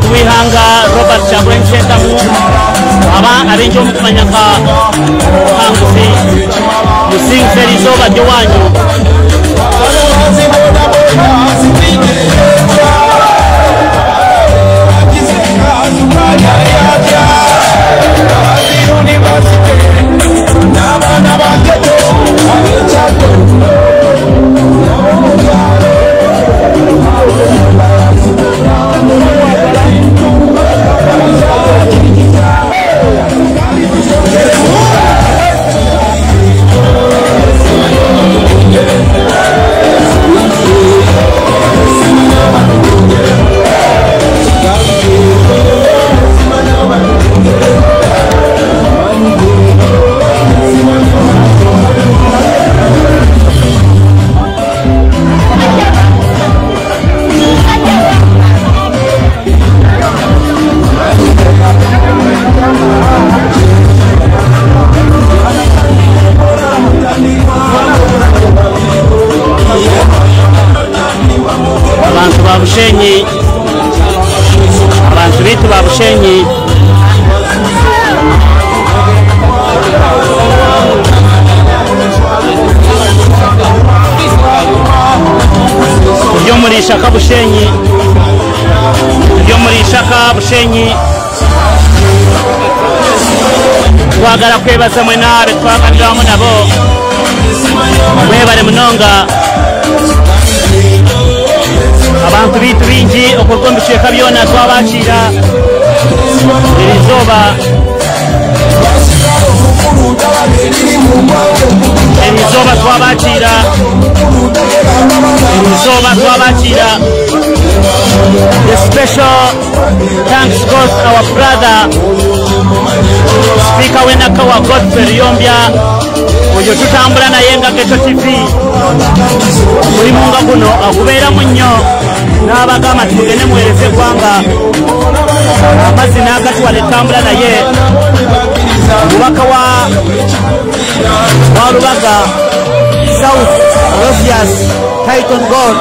wihanga Robert Chagwen Sentamu aba abenjo mumanyaka hangusi musingse lizoba ryowanyu abantu bitu babushenyi ryo muri Shaka Bushenyi twagala kwebaza mwe nabe twaganiramu nabo mwebale munonga abantu bitu bingi okugombisheka byona twabakira erizoba twabakira the special thanks goes our brother Speaker wenaka wa Godfrey Yombya oyo tutambula naye nga Geto TV buli munga guno akubeera munnyo n'abagamba tugende muwereze eggwanga amazina agatuwala ettambula naye mubaka wa Lubaga South Rosias Titan God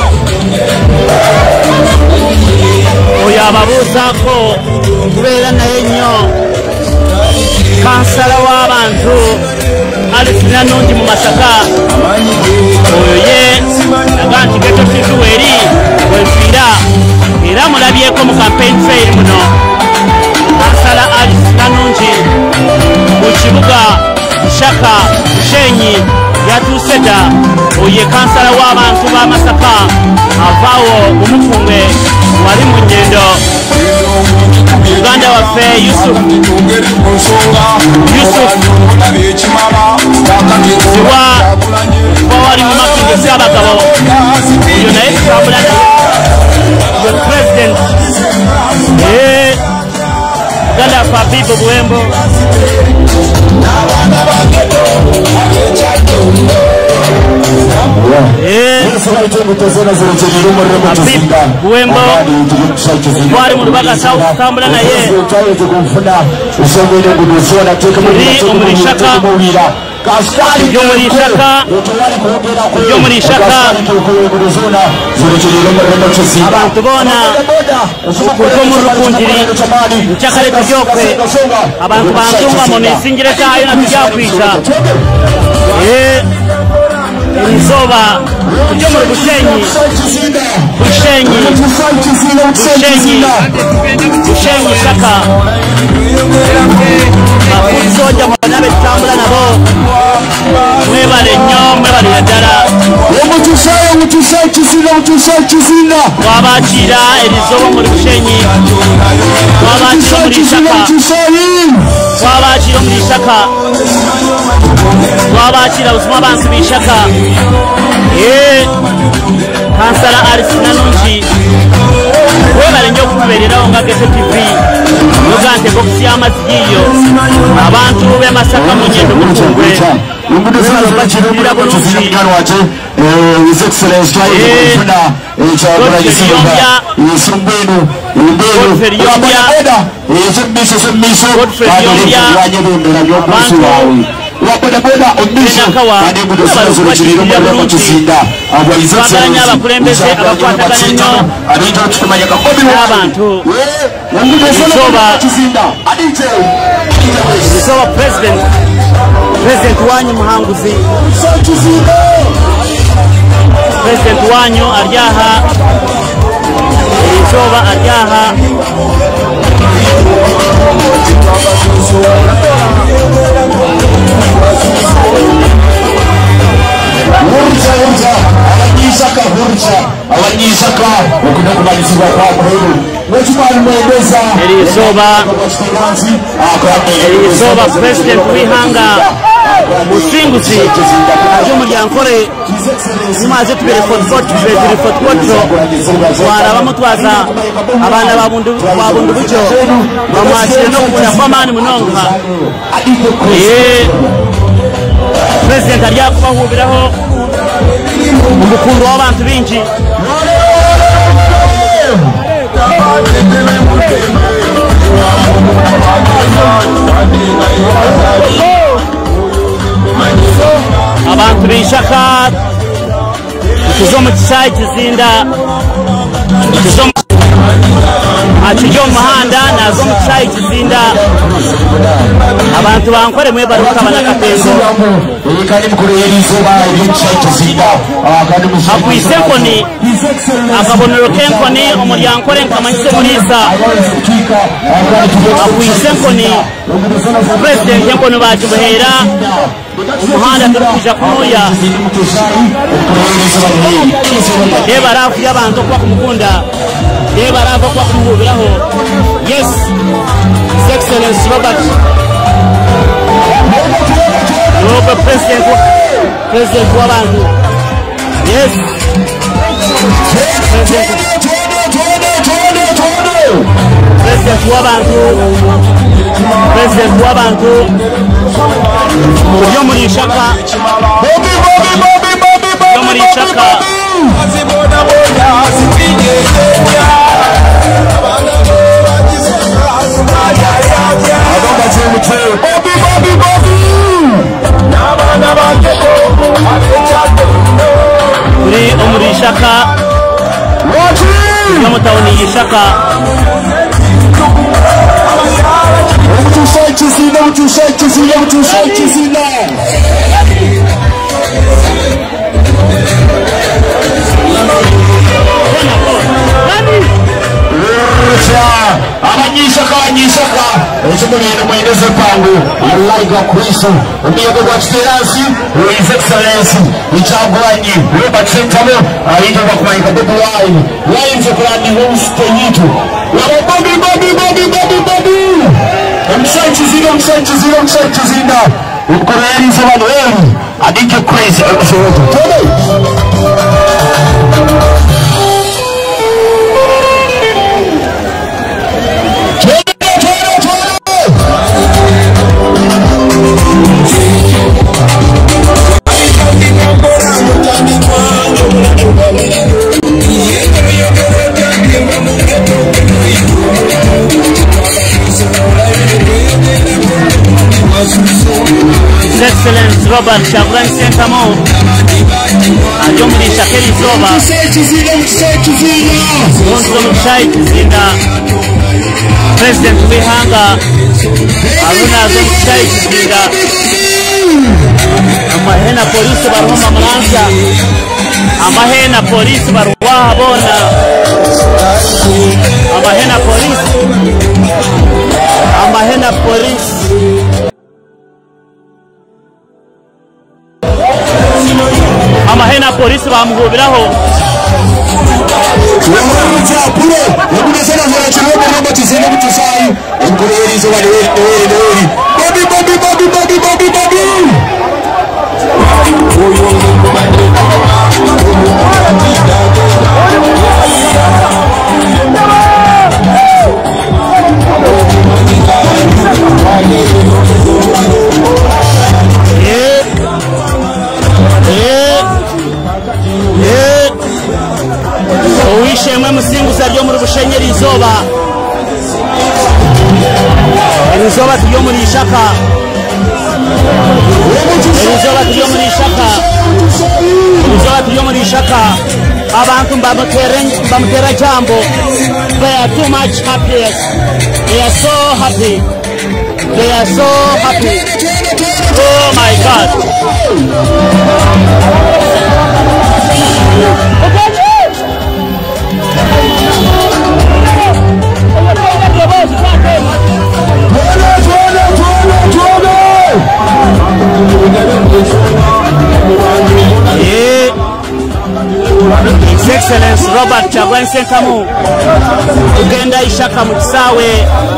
oyo ababuusaako okubeera naye nnyo kansala w'abantu Alice Nanungi mu Masaka oyo ye naga nti Geto TV weri wenfiira era mulabyeko mu campaign fair muno kansala Alice Nanungi mu kibuga Shaka Bushenyi yatuuse dda oye kansala w'abantu ba Masaka avaawo omufumbe wali mu nnyendo Uganda waffe Yusuf siwa wali mu makinge Ssaabagabo oyo naye tutambula the president Uganda waffe Abibu Buwembo Buwembo wali mu Lubaga South tutambula naye omuli Shaka abantu boona okuva mu Rukungiri nkyakale tugyokwe abantu bansungamo nesingire taayo natugyakwita erizoba tujye mu Bushenyi Shaka abasoja mwanabe tutambula nabo mwebale nnyo mwebale ddala twabakira erizoba muri Bushenyi twabakira omuli Shaka twabakira buzima abantu b'Ishaka kansala Alice Nanungi webale nnyo okutubeererawo nga Geto TV yoga nti bokisi y'amazzi giiyo abantu b'e Masaka mu nnyendo mufungwe bakirira bulungi Godfrey Yombya abantu wabodaboda omisha kandi mudosozo kiriro mu kizinda abayizatsanya abakulembeze abakwataganya nnyo abintu tukumanya kakobi abantu isoba president wanyu muhanguzi president wanyu aryaha isoba aryaha abanyishaka bakunda kumalizibwa kwa kwelu erisoba president wihanga musinguzi aje umuryankore nimaze tubere fotokotro waraba mutwaza abana babundu bucyo bamwakire no kugira kw'amani munonga president arya kubahubiraho umukundu w'abantu binji abantu bishaka tuzo mu kisayi kizinda akijyo muhanda nazo mu kisayi kizinda abantu bankore mwe baruka banakapengo kandi mukuru yerizoba ibicayi kizinda kandi akwise nkoni akabonero kenkoni umuryankore nkamanyise murisa akwise nkoni president nkoni bakibuhera umuhanda turukija kumuya deba rafu y'abantu kwa kumukunda deba rafu kwa kumuhubiraho yes his excellence Robert president w'abantu yes president w'abantu yo muri shaka kuri umuri shaka yo mutawuni yishaka abanyishaka ekimunene mwendeze pangu alaiga kristo umiyego gwa kiterasi his excellence ichagwanyi Robert Sentamo aita bakumanyika bobi wine wainze kurani homestay yitu Bobi Msaichizinda ukoreri z'abantu adike crazy episode His Excellence Robert Chaguran Sentamo ajomulisha keri zoba Gonzo Mchai Kizinda President Wihanga Aruna Azo Mchai Kizinda amahena polisi baruma Malansa amahena polisi baruwaha bona amahena polisi amahena polisi bamuhubiraho uwishemwe musinguza ryo muri bushenyeri izoba tujyo muri ishaka Elizoba tuliyo muri shaka. Elizoba tuliyo muri shaka. Abantu bamutera jambo. They are too much happy. They are so happy. They are so happy. Oh my God. His Excellency Robert Kyagulanyi Ssentamu kugenda ishaka mu kisaawe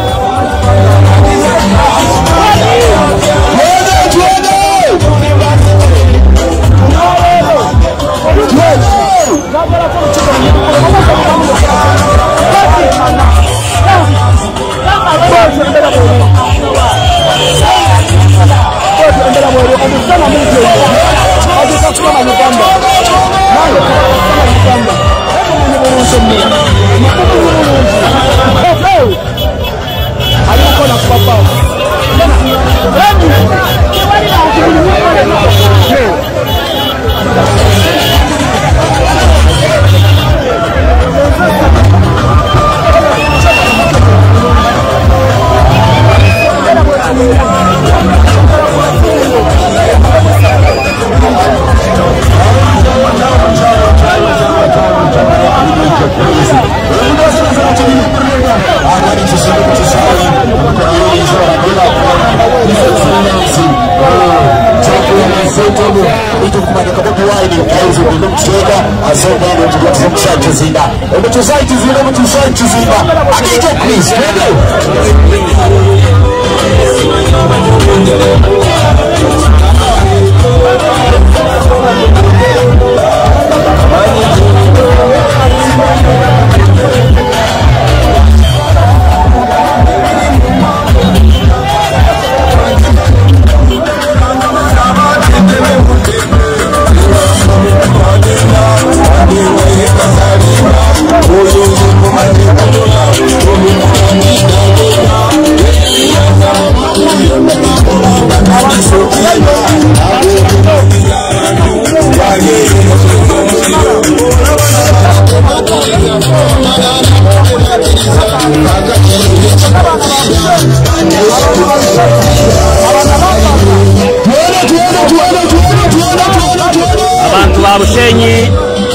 Bushenyi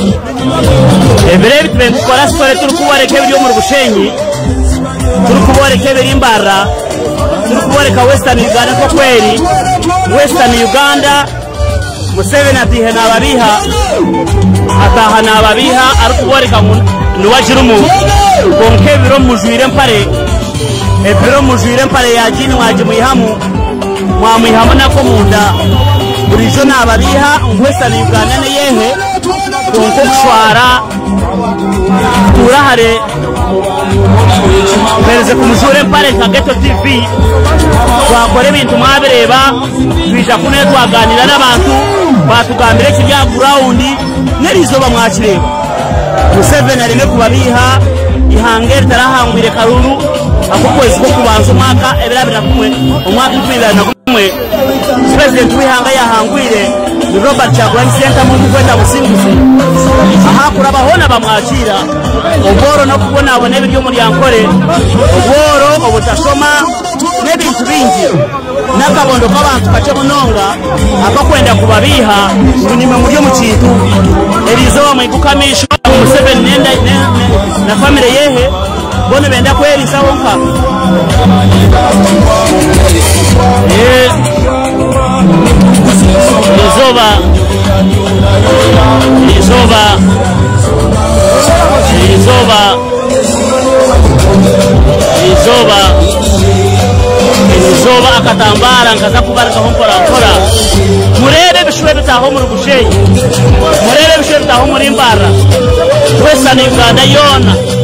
ebire bitwe tukora siporo turukuboreka byo mu Bushenyi turukuboreka birimbara turukuboreka Western Uganda ko kweri Western Uganda Museveni atihe nababiha ataha nababiha arukuboreka nuwajirumu konke biro mujwire mpare ebiro mujwire mpare yajini waje muyihamu mwamuyihamu nako munda burijo nababiha Western Uganda ne yehe konko kushwara turahare pereze kumujure mpare ka Ghetto TV twakore ibintu mwabireba twija kune twaganira n'abantu batugambire kibya ground nerizoba mwakireba Museveni arime kubabiha ihangere tarahangwire karuru akokwezi ko kubanza umwaka ebirabira kumwe umwaka twira na kumwe President wihanga yahangwire ni Robert Kyagulanyi Ssentamu kwenda businguzi aha kurabahona bamwakira oboro no kubona abone ibyo muri yankore oboro obutasoma n'ebintu bingi nakabondo k'abantu kace munonga akakwenda kubabiha nimwe muri mu kintu Elizoba mwigukamisha Museveni nenda na family yehe bone benda kweli sawonka Elizoba akatambara nkaza kubarika honkora nkora murebe bishwe bitaho mu Bushenyi murebe bishwe bitaho muri Mbara Western Uganda yona